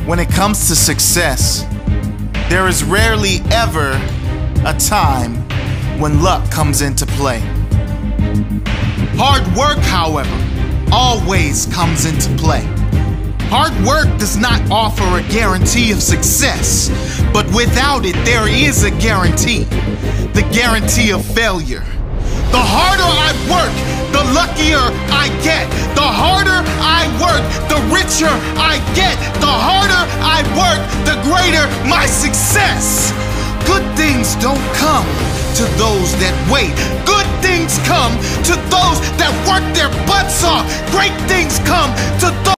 When it comes to success, there is rarely ever a time when luck comes into play. Hard work, however, always comes into play. Hard work does not offer a guarantee of success, but without it, there is a guarantee. The guarantee of failure. The harder I work, the luckier I get. The harder I work, the richer I get. The harder I work, the greater my success. Good things don't come to those that wait. Good things come to those that work their butts off. Great things come to those